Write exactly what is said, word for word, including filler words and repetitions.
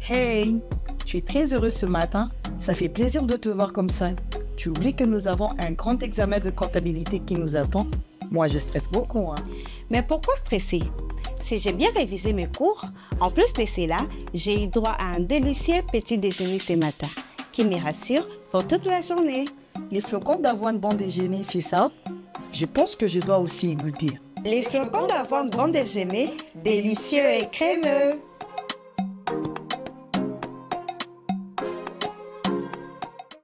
Hey, tu es très heureux ce matin. Ça fait plaisir de te voir comme ça. Tu oublies que nous avons un grand examen de comptabilité qui nous attend. Moi, je stresse beaucoup. Hein. Mais pourquoi stresser? Si j'ai bien révisé mes cours, en plus de cela, j'ai eu droit à un délicieux petit déjeuner ce matin qui me rassure pour toute la journée. Les flocons d'avoine bon déjeuner, c'est ça? Je pense que je dois aussi le dire. Les flocons d'avoine bon déjeuner, délicieux et crémeux.